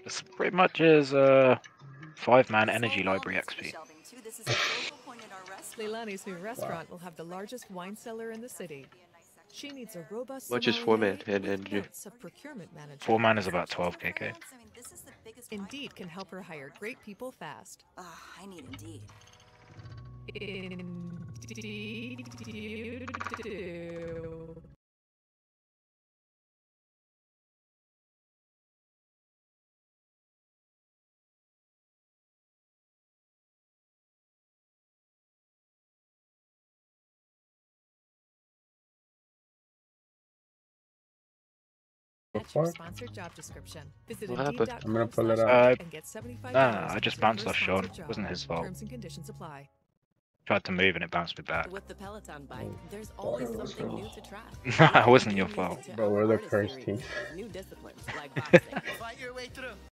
It's pretty much as 5-man energy library XP. Leilani's new restaurant will have the largest wine cellar in the city. She needs a robust Much is sommelier 4-man and with energy. bits of procurement manager. 4-man is about 12 KK. Indeed can help her hire great people fast. I need Indeed. Indeed you do. That's your sponsored job description. Visit What happened? I'm gonna pull it up. and get $75 I just towards your bounced first off Sean. sponsored job. Wasn't his fault. Terms and conditions apply. Tried to move and it bounced me back. With the Peloton bike, there's always something new to try. Nah, it wasn't your fault. But we're the cursed team. New disciplines like boxing. Fight your way through.